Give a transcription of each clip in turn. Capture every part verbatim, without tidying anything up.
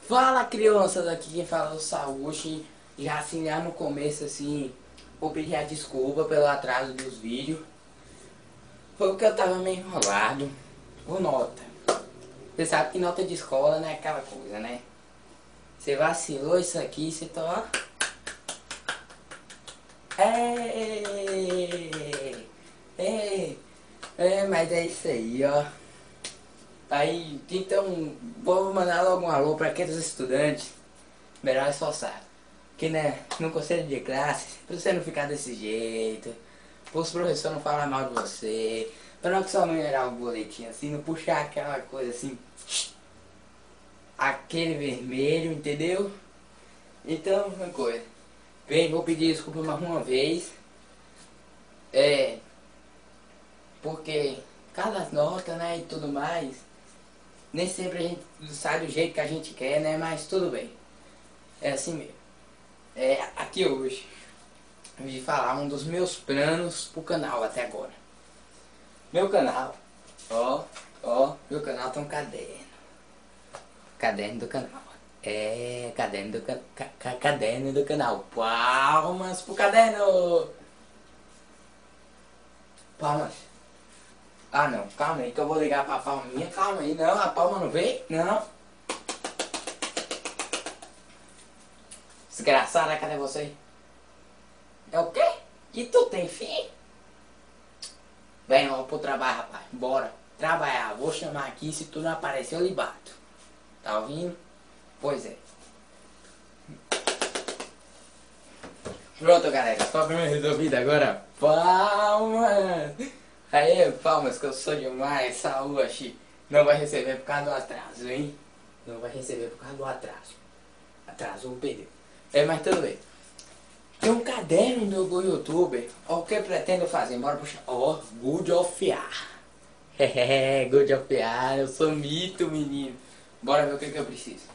Fala, crianças, aqui quem fala é o Saúchi. Já assim, lá no começo assim, vou pedir a desculpa pelo atraso dos vídeos. Foi porque eu tava meio enrolado. Ou nota. Você sabe que nota de escola não é aquela coisa, né? Você vacilou isso aqui, você tá... É, é, é, mas é isso aí, ó. Aí, então, vou mandar logo um alô para aqueles estudantes melhor esforçar. Que né, no conselho de classe, pra você não ficar desse jeito, para os professores não falar mal de você, para não que só não olhar o boletim assim, não puxar aquela coisa assim, aquele vermelho, entendeu? Então, uma coisa. Bem, vou pedir desculpa mais uma vez. É, porque cada nota, né, e tudo mais, nem sempre a gente sai do jeito que a gente quer, né? Mas tudo bem. É assim mesmo. É, aqui hoje, eu vim falar um dos meus planos pro canal até agora. Meu canal, ó, ó, meu canal tem um caderno. Caderno do canal. É, caderno do, ca, ca, caderno do canal. Palmas pro caderno! Palmas. Ah não, calma aí que eu vou ligar pra palminha. Calma aí, não, a palma não veio? Não. Desgraçada, cadê você? É o quê? Que tu tem fim? Vem, vamos pro trabalho, rapaz. Bora. Trabalhar. Vou chamar aqui, se tu não aparecer eu lhe bato. Tá ouvindo? Pois é. Pronto, galera. Problema resolvido agora. Palmas. Aê, palmas, que eu sou demais. Saúde. Não vai receber por causa do atraso, hein? Não vai receber por causa do atraso. Atrasou, perdeu. É, mas tudo bem. Tem um caderno do Google Youtuber. Ó, o que eu pretendo fazer? Bora puxar. Ó, Good of Ar. Hehehe, Good of Ar. Eu sou mito, menino. Bora ver o que, que eu preciso.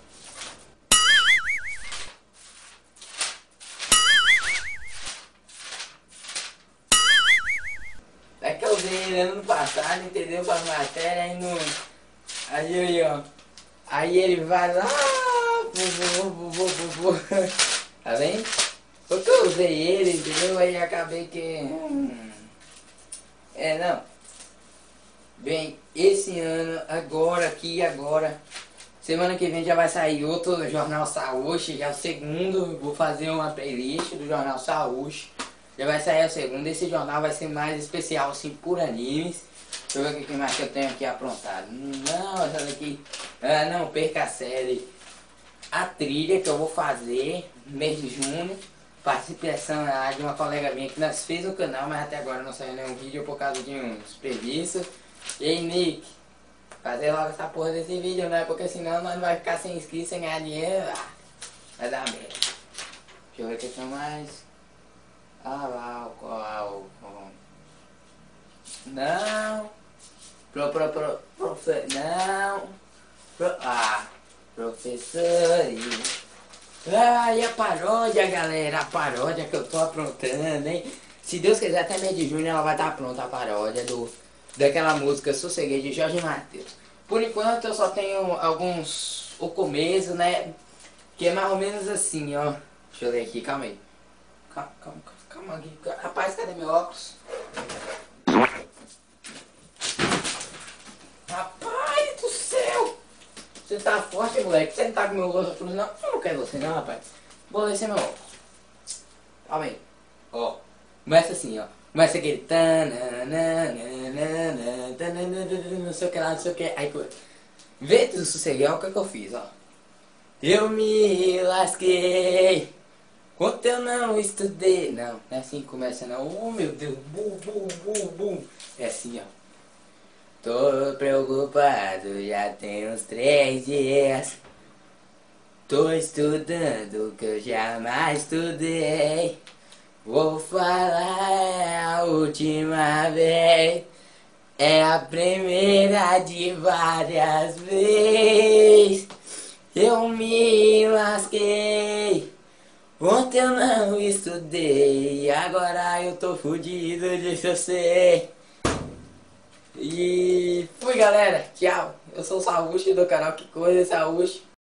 É que eu usei ele ano passado, entendeu? Para matéria, aí não... Aí ele, ó. Aí ele vai lá... Tá vendo? Porque eu usei ele, entendeu? Aí acabei que... Hum, é, não. Bem, esse ano, agora, aqui, agora... Semana que vem já vai sair outro Jornal Saúde, já é o segundo. Vou fazer uma playlist do Jornal Saúde. Já vai sair o segundo. Esse jornal vai ser mais especial, assim, por animes. Deixa eu ver o que mais que eu tenho aqui aprontado. Não, essa daqui... Ah, não, perca a série. A trilha que eu vou fazer no mês de junho. Participação de uma colega minha que nós fez o canal, mas até agora não saiu nenhum vídeo por causa de uns preguiças. E aí, Nick, fazer logo essa porra desse vídeo, né? Porque senão nós não vai ficar sem inscritos, sem ganhar dinheiro. Ah, vai dar merda. Deixa eu ver o que tem mais. Ah lá, o qual. Não. Pro, pro, pro, profe, não. Pro, ah, professores. Ah, e a paródia, galera, a paródia que eu tô aprontando, hein? Se Deus quiser, até mês de junho ela vai estar pronta, a paródia do, daquela música Sosseguei de Jorge Mateus. Por enquanto eu só tenho alguns, o começo, né? Que é mais ou menos assim, ó. Deixa eu ler aqui, calma aí. Calma, calma, calma aqui. Rapaz, cadê meu óculos? Rapaz do céu! Você tá forte, moleque. Você não tá com meu óculos, não? Eu não quero você, não, rapaz. Vou ler sem meu óculos. Calma aí. Ó. Começa assim, ó. Começa aquele... Não sei o que lá, não sei o que. Aí, vê do sosseguei, o que, que eu fiz, ó. Eu me lasquei. Quanto eu não estudei. Não, não é assim que começa, não. Oh, meu Deus. Bum, bum, bum, bum. É assim, ó. Tô preocupado, já tem uns três dias. Tô estudando que eu jamais estudei. Vou falar a última vez. É a primeira de várias vezes. Eu me lasquei. Ontem eu não estudei. Agora eu tô fudido, disso eu sei. E fui, galera, tchau. Eu sou o Saúde do canal Que Coisa Saúde.